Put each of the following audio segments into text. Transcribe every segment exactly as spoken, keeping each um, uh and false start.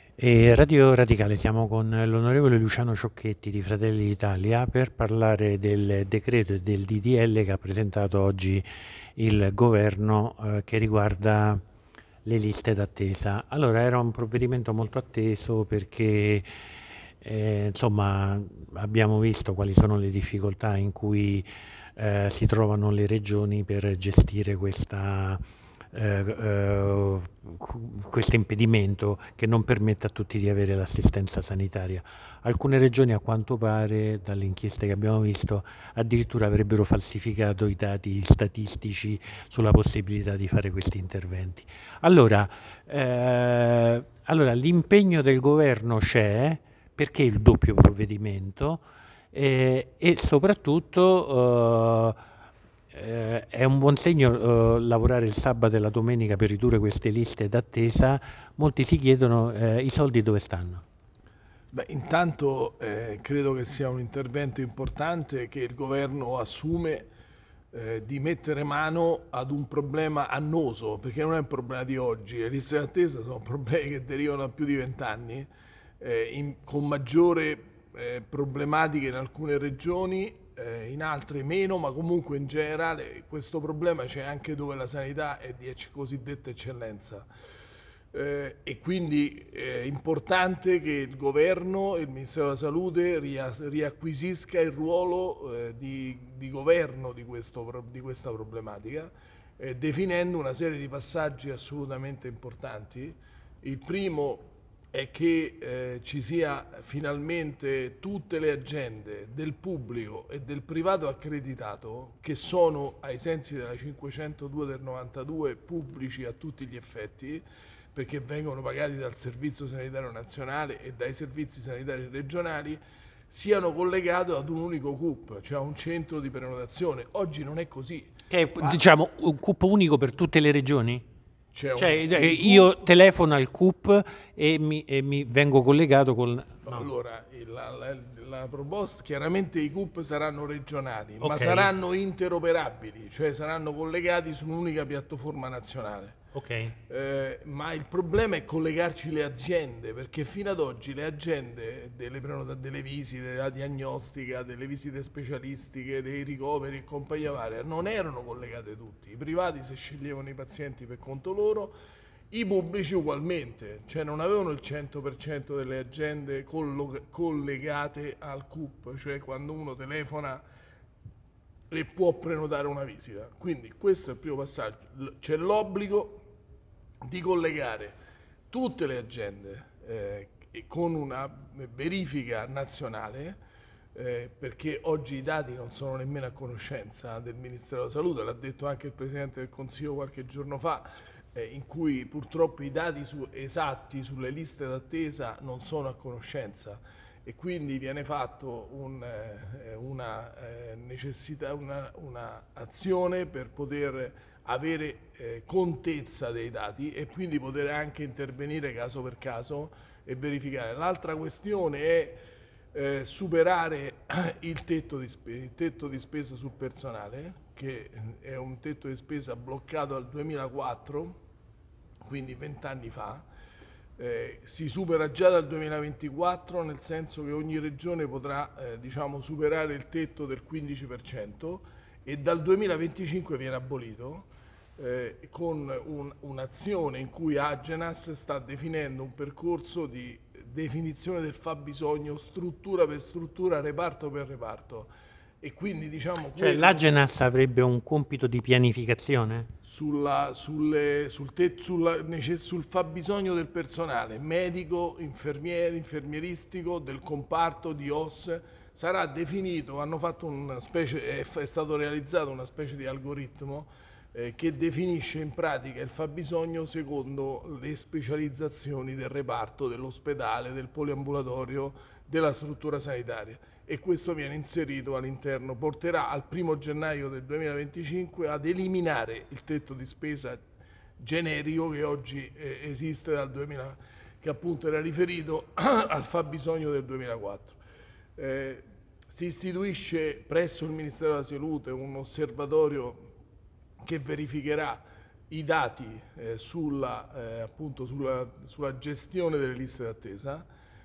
E Radio Radicale, siamo con l'onorevole Luciano Ciocchetti di Fratelli d'Italia per parlare del decreto e del D D L che ha presentato oggi il governo eh, che riguarda le liste d'attesa. Allora, era un provvedimento molto atteso perché eh, insomma abbiamo visto quali sono le difficoltà in cui eh, si trovano le regioni per gestire questa eh, eh, questo impedimento che non permette a tutti di avere l'assistenza sanitaria. Alcune regioni, a quanto pare, dalle inchieste che abbiamo visto, addirittura avrebbero falsificato i dati statistici sulla possibilità di fare questi interventi. Allora, eh, allora l'impegno del governo c'è, perché il doppio provvedimento? Eh, e soprattutto eh, è un buon segno eh, lavorare il sabato e la domenica per ridurre queste liste d'attesa. Molti si chiedono eh, i soldi dove stanno. Beh, intanto eh, credo che sia un intervento importante che il governo assume eh, di mettere mano ad un problema annoso, perché non è un problema di oggi, le liste d'attesa sono problemi che derivano da più di vent'anni, eh, in- con maggiore eh, problematiche in alcune regioni, eh, in altre meno, ma comunque in generale questo problema c'è anche dove la sanità è di ecc- cosiddetta eccellenza. Eh, e quindi è importante che il governo e il Ministero della Salute ria- riacquisisca il ruolo eh, di, di governo di, questo pro- di questa problematica, eh, definendo una serie di passaggi assolutamente importanti. Il primo è che eh, ci sia finalmente tutte le agende del pubblico e del privato accreditato, che sono ai sensi della cinquecentodue del novantadue pubblici a tutti gli effetti, perché vengono pagati dal Servizio Sanitario Nazionale e dai servizi sanitari regionali, siano collegati ad un unico C U P, cioè a un centro di prenotazione. Oggi non è così, Che è, ma diciamo, un C U P unico per tutte le regioni? c'è Cioè, un, eh, un io C U P. telefono al C U P e mi, e mi vengo collegato con... No, No, allora, il- la, la- la proposta, chiaramente i C U P saranno regionali, ma ok, saranno interoperabili, cioè saranno collegati su un'unica piattaforma nazionale. ok. Eh, ma il problema è collegarci le aziende, perché fino ad oggi le agende delle, prenota- delle visite, della diagnostica, delle visite specialistiche, dei ricoveri e compagnia varia non erano collegate tutti. I privati si sceglievano i pazienti per conto loro, i pubblici ugualmente, cioè non avevano il cento per cento delle agende collo- collegate al C U P, cioè quando uno telefona e può prenotare una visita. Quindi questo è il primo passaggio. L- C'è l'obbligo di collegare tutte le agende eh, e con una verifica nazionale, eh, perché oggi i dati non sono nemmeno a conoscenza del Ministero della Salute, l'ha detto anche il Presidente del Consiglio qualche giorno fa, eh, in cui purtroppo i dati su- esatti sulle liste d'attesa non sono a conoscenza, e quindi viene fatto un, eh, una eh, necessità, una, una azione per poter avere eh, contezza dei dati e quindi poter anche intervenire caso per caso e verificare. L'altra questione è eh, superare il tetto, di spe- il tetto di spesa sul personale, che è un tetto di spesa bloccato al duemilaquattro, quindi vent'anni fa. Eh, si supera già dal duemilaventiquattro, nel senso che ogni regione potrà eh, diciamo, superare il tetto del quindici per cento, e dal duemilaventicinque viene abolito, eh, con un- un'azione in cui Agenas sta definendo un percorso di definizione del fabbisogno struttura per struttura, reparto per reparto, e quindi diciamo Cioè quello l'Agenas avrebbe un compito di pianificazione? sulla- sulle- sul, te- sulla nece- sul fabbisogno del personale medico, infermiere, infermieristico, del comparto di O S. Sarà definito, hanno fatto una specie, è, f- è stato realizzato una specie di algoritmo eh, che definisce in pratica il fabbisogno secondo le specializzazioni del reparto, dell'ospedale, del poliambulatorio, della struttura sanitaria, e questo viene inserito all'interno, porterà al primo gennaio del duemilaventicinque ad eliminare il tetto di spesa generico che oggi eh, esiste dal duemila, che appunto era riferito al fabbisogno del duemilaquattro. Eh, si istituisce presso il Ministero della Salute un osservatorio che verificherà i dati eh, sulla, eh, appunto sulla, sulla gestione delle liste d'attesa,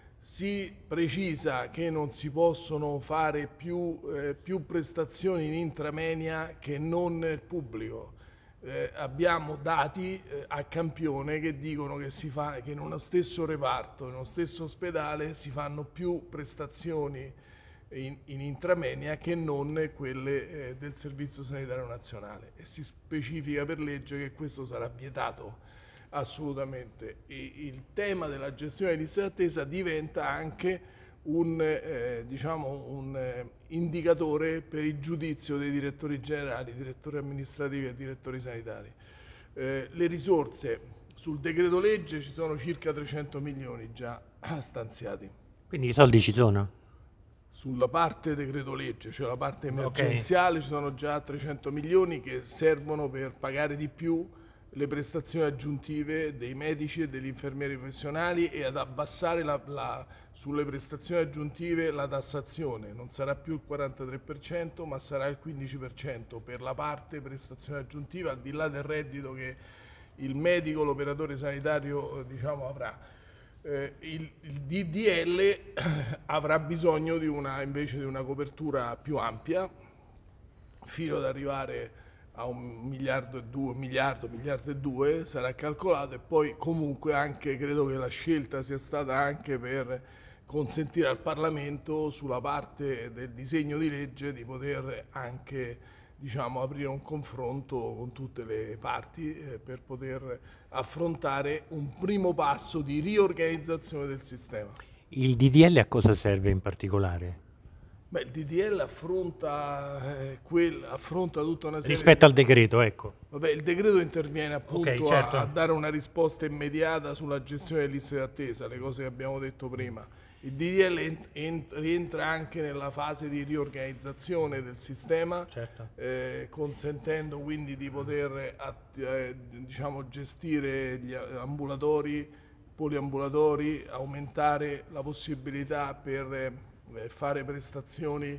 si precisa che non si possono fare più, eh, più prestazioni in intramenia che non nel pubblico. Eh, abbiamo dati eh, a campione che dicono che, si fa, che in uno stesso reparto, in uno stesso ospedale si fanno più prestazioni in, in intramenia che non quelle eh, del Servizio Sanitario Nazionale, e si specifica per legge che questo sarà vietato assolutamente. E il tema della gestione delle liste d'attesa diventa anche un, eh, diciamo un eh, indicatore per il giudizio dei direttori generali, direttori amministrativi e direttori sanitari. Eh, le risorse sul decreto legge ci sono circa trecento milioni già stanziati. Quindi i soldi ci sono? Sulla parte decreto legge, cioè la parte emergenziale, okay, ci sono già trecento milioni che servono per pagare di più le prestazioni aggiuntive dei medici e degli infermieri professionali e ad abbassare la, la, sulle prestazioni aggiuntive la tassazione. Non sarà più il quarantatré per cento ma sarà il quindici per cento per la parte prestazione aggiuntiva, al di là del reddito che il medico, l'operatore sanitario diciamo avrà. Eh, il, il D D L avrà bisogno di una, invece di una copertura più ampia, fino ad arrivare a un miliardo e due, miliardo, miliardo e due sarà calcolato, e poi comunque anche credo che la scelta sia stata anche per consentire al Parlamento sulla parte del disegno di legge di poter anche diciamo aprire un confronto con tutte le parti eh, per poter affrontare un primo passo di riorganizzazione del sistema. Il D D L a cosa serve in particolare? Beh, il D D L affronta, eh, quel, affronta tutta una serie... Rispetto al decreto, ecco. Vabbè, il decreto interviene appunto okay, certo. a, a dare una risposta immediata sulla gestione delle liste d'attesa, le cose che abbiamo detto prima. Il D D L ent, ent, rientra anche nella fase di riorganizzazione del sistema, certo. eh, consentendo quindi di poter eh, diciamo, gestire gli ambulatori, poliambulatori, aumentare la possibilità per... Eh, fare prestazioni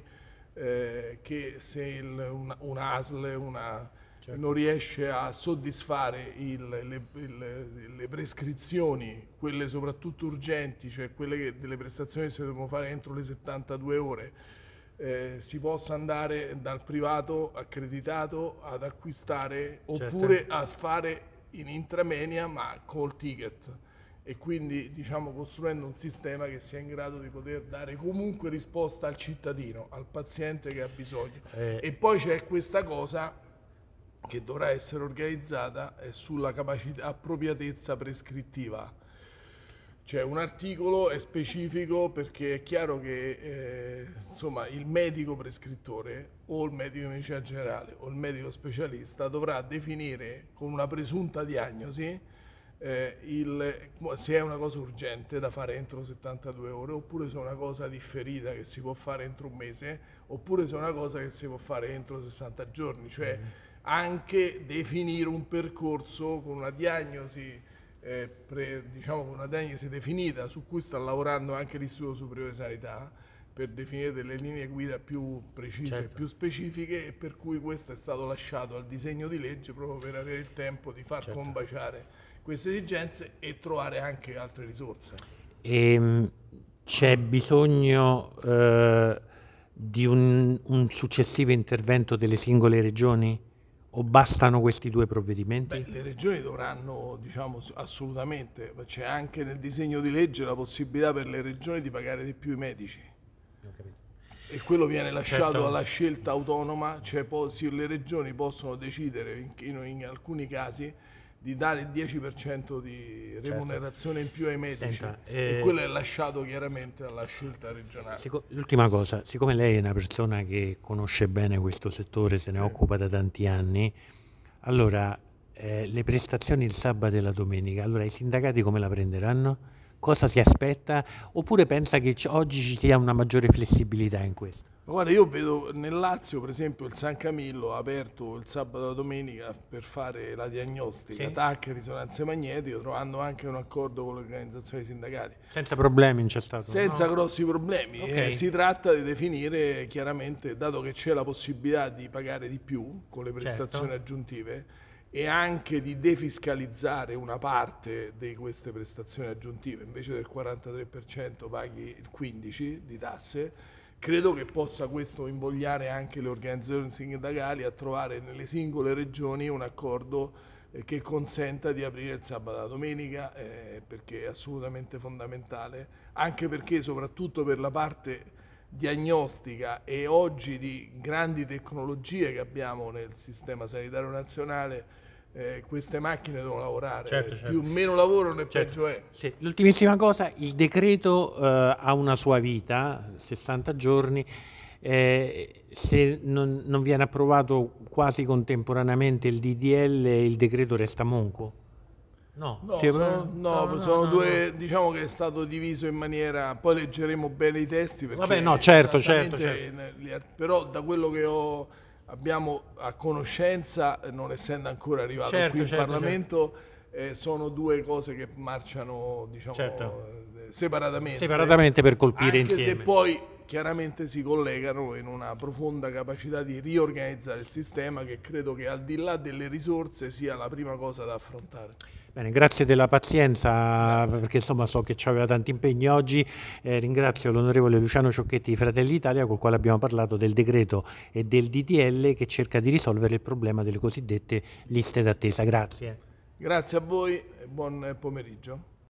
eh, che se il, una, una A S L una, certo. non riesce a soddisfare il, le, il, le prescrizioni, quelle soprattutto urgenti, cioè quelle che, delle prestazioni che si devono fare entro le settantadue ore, eh, si possa andare dal privato accreditato ad acquistare, certo. oppure a fare in intramenia ma col ticket. E quindi diciamo costruendo un sistema che sia in grado di poter dare comunque risposta al cittadino, al paziente che ha bisogno. Eh. E poi c'è questa cosa che dovrà essere organizzata è sulla capacità, appropriatezza prescrittiva. C'è un articolo è specifico perché è chiaro che eh, insomma, il medico prescrittore o il medico di medicina generale o il medico specialista dovrà definire con una presunta diagnosi Eh, il, se è una cosa urgente da fare entro settantadue ore, oppure se è una cosa differita che si può fare entro un mese, oppure se è una cosa che si può fare entro sessanta giorni, cioè mm. anche definire un percorso con una diagnosi, eh, pre, diciamo con una diagnosi definita, su cui sta lavorando anche l'Istituto Superiore di Sanità, per definire delle linee guida più precise, certo. e più specifiche, e per cui questo è stato lasciato al disegno di legge proprio per avere il tempo di far certo. combaciare queste esigenze e trovare anche altre risorse. E, c'è bisogno eh, di un, un successivo intervento delle singole regioni o bastano questi due provvedimenti? Beh, le regioni dovranno, diciamo, assolutamente, c'è anche nel disegno di legge la possibilità per le regioni di pagare di più i medici. Okay. E quello viene lasciato certo. alla scelta autonoma, cioè poi, sì, le regioni possono decidere in, in, in alcuni casi di dare il dieci per cento di remunerazione certo. in più ai medici. Senta, eh, e quello è lasciato chiaramente alla scelta regionale. L'ultima cosa, siccome lei è una persona che conosce bene questo settore, se ne sì. occupa da tanti anni, allora eh, le prestazioni il sabato e la domenica, allora i sindacati come la prenderanno? Cosa si aspetta? Oppure pensa che oggi ci sia una maggiore flessibilità in questo? Guarda, io vedo nel Lazio, per esempio, il San Camillo ha aperto il sabato e la domenica per fare la diagnostica, sì. T A C, risonanze magnetiche, trovando anche un accordo con le organizzazioni sindacali. Senza problemi c'è stato? Senza no? grossi problemi. Okay. Eh, si tratta di definire chiaramente, dato che c'è la possibilità di pagare di più con le prestazioni certo. aggiuntive, e anche di defiscalizzare una parte di queste prestazioni aggiuntive, invece del quarantatré per cento paghi il quindici per cento di tasse. Credo che possa questo invogliare anche le organizzazioni sindacali a trovare nelle singole regioni un accordo eh, che consenta di aprire il sabato e la domenica, eh, perché è assolutamente fondamentale, anche perché soprattutto per la parte diagnostica e oggi di grandi tecnologie che abbiamo nel sistema sanitario nazionale, eh, queste macchine devono lavorare, certo, certo. Più meno lavorano e certo. peggio è. Sì. L'ultimissima cosa, il decreto eh, ha una sua vita, sessanta giorni, eh, se non, non viene approvato quasi contemporaneamente il D D L, il decreto resta monco? No, No, si è... sono, no, no, no, sono no, due, no. diciamo che è stato diviso in maniera, poi leggeremo bene i testi perché Vabbè, no, certo, certo, esattamente certo. però da quello che ho, abbiamo a conoscenza, non essendo ancora arrivato Certo, qui in certo, Parlamento, eh, sono due cose che marciano, diciamo, Certo. eh, separatamente. Separatamente per colpire anche insieme. se poi chiaramente si collegano in una profonda capacità di riorganizzare il sistema, che credo che al di là delle risorse sia la prima cosa da affrontare. Bene, grazie della pazienza, Grazie. perché insomma so che aveva tanti impegni oggi. Eh, ringrazio l'onorevole Luciano Ciocchetti di Fratelli d'Italia, col quale abbiamo parlato del decreto e del D D L che cerca di risolvere il problema delle cosiddette liste d'attesa. Grazie. Grazie a voi e buon pomeriggio.